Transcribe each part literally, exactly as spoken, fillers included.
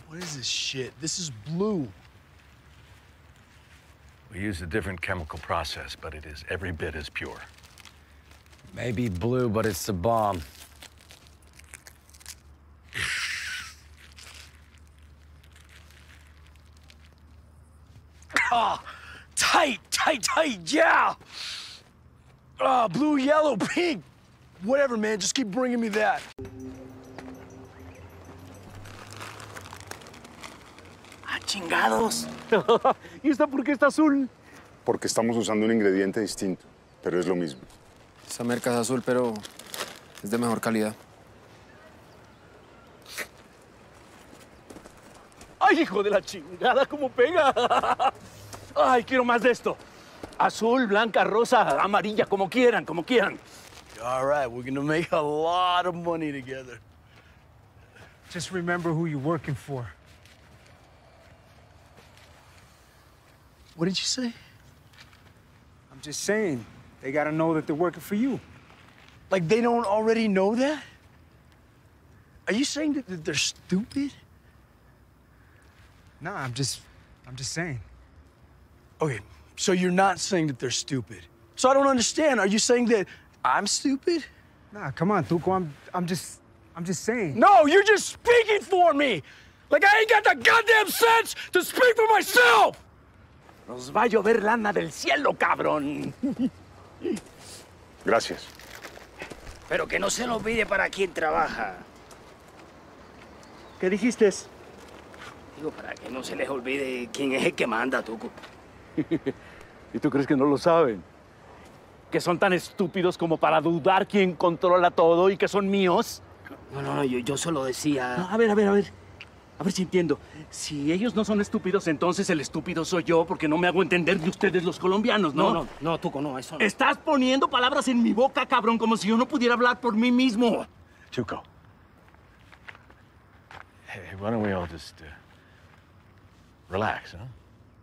What is this shit? This is blue. We use a different chemical process, but it is every bit as pure. Maybe blue, but it's a bomb. Ah, oh, tight, tight, tight, yeah. Ah, oh, blue, yellow, pink. Whatever, man, just keep bringing me that. Ah, chingados. ¿Y esta por qué está azul? Porque estamos usando un ingrediente distinto, pero es lo mismo. Esa merca es azul, pero es de mejor calidad. ¡Ay, hijo de la chingada! ¿Cómo pega? ¡Ay, quiero más de esto! Azul, blanca, rosa, amarilla, como quieran, como quieran. All right, we're gonna make a lot of money together. Just remember who you're working for. What did you say? I'm just saying, they gotta know that they're working for you. Like they don't already know that? Are you saying that, that they're stupid? Nah, I'm just, I'm just saying. Okay, so you're not saying that they're stupid. So I don't understand. Are you saying that I'm stupid? Nah, come on, Tuco. I'm, I'm just, I'm just saying. No, you're just speaking for me. Like I ain't got the goddamn sense to speak for myself. Nos va a llover lana del cielo, cabrón. Gracias. Pero que no se lo olvide para quién trabaja. ¿Qué dijiste? Digo, para que no se les olvide quién es el que manda, Tuco. ¿Y tú crees que no lo saben? ¿Que son tan estúpidos como para dudar quién controla todo y que son míos? No, no, no, yo, yo solo decía... No, a ver, a ver, a ver. A ver si entiendo. Si ellos no son estúpidos, entonces el estúpido soy yo porque no me hago entender de ustedes los colombianos, ¿no? No, no, no, Tuco, no, eso no. Estás poniendo palabras en mi boca, cabrón, como si yo no pudiera hablar por mí mismo. Tuco. Hey, why don't we all just uh, relax, huh?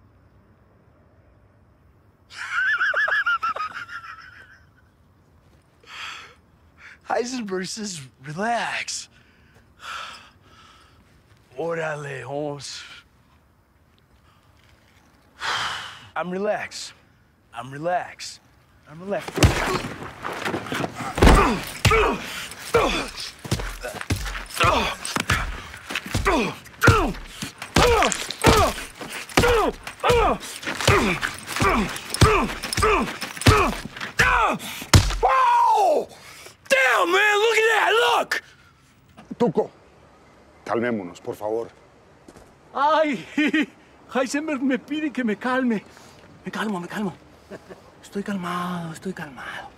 Heisenberg says, relax. Órale, Holmes. I'm relaxed. I'm relaxed. I'm relaxed. Whoa! Damn, man, look at that, look! Tuco, calmémonos, por favor. Ay, Heisenberg me pide que me calme. Me calmo, me calmo. Estoy calmado, estoy calmado.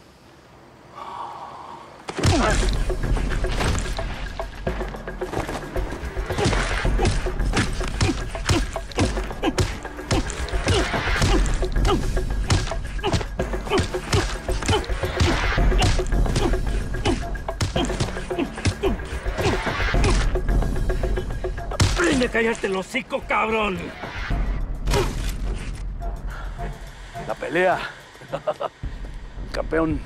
¡Aprende a callarte el hocico, cabrón! La pelea. Campeón.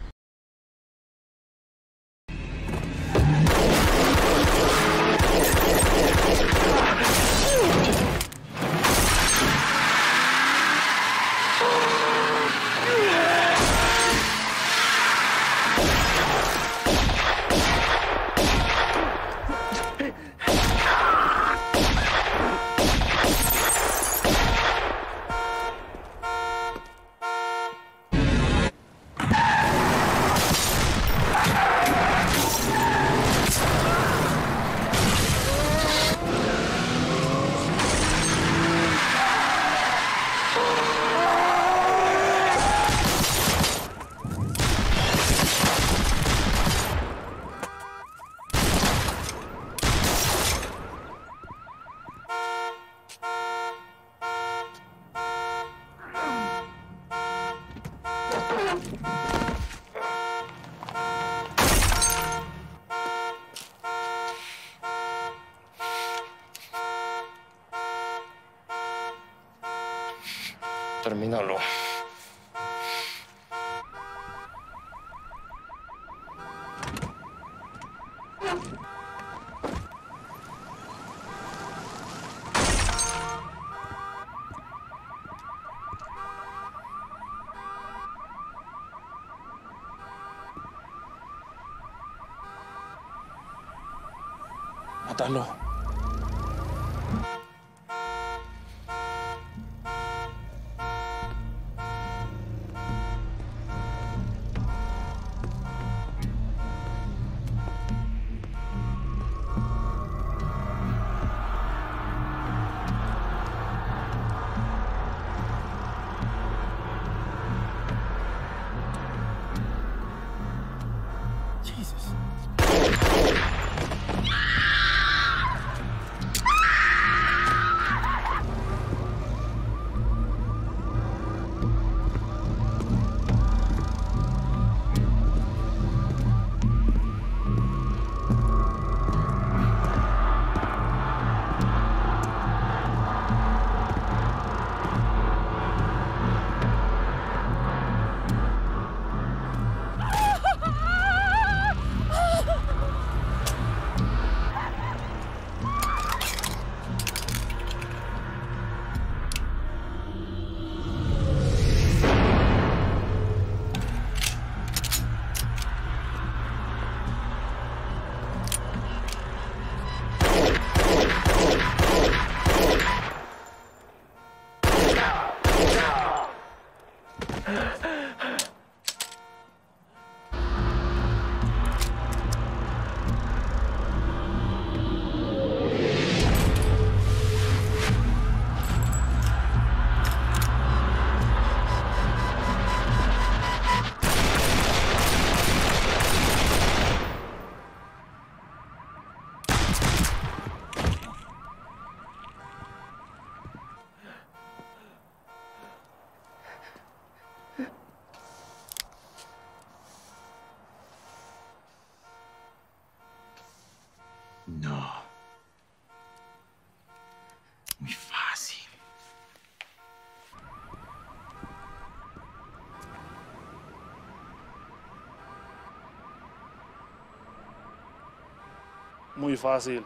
Termínalo. Mátalo. No. Muy fácil. Muy fácil.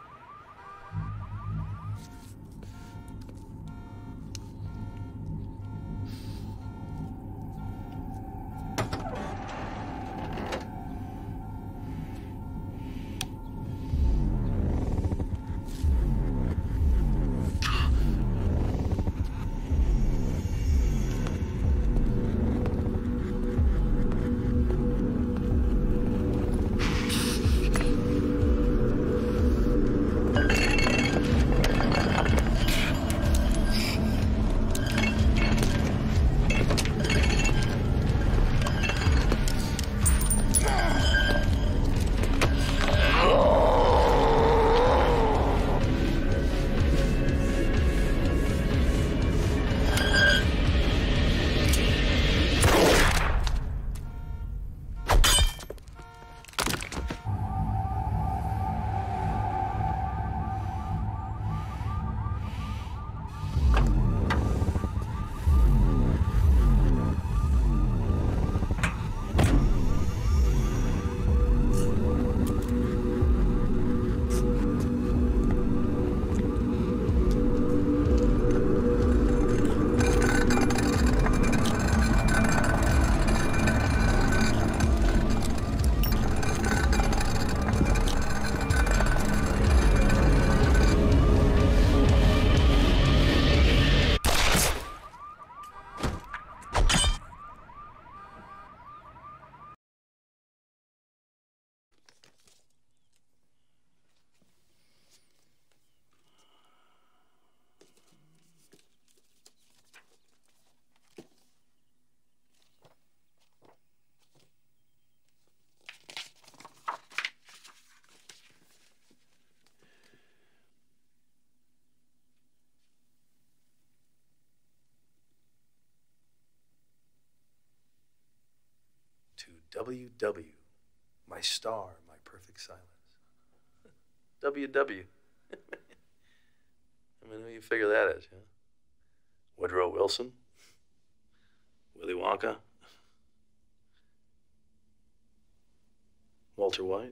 To W W, my star, my perfect silence. W W. I mean, who you figure that is, yeah? Woodrow Wilson? Willy Wonka? Walter White?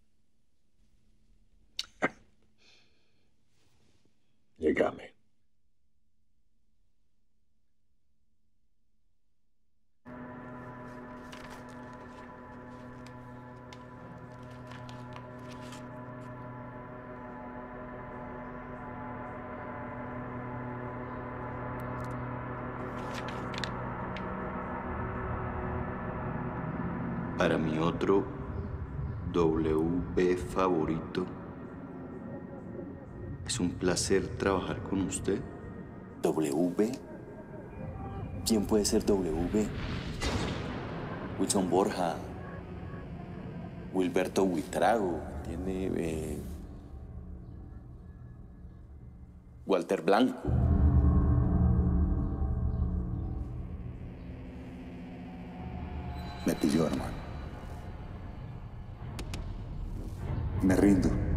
You got me. para mi otro W B favorito. Es un placer trabajar con usted. ¿W B? ¿Quién puede ser W B? Wilson Borja, Wilberto Buitrago, tiene eh, Walter Blanco. Me pilló, hermano. Me rindo.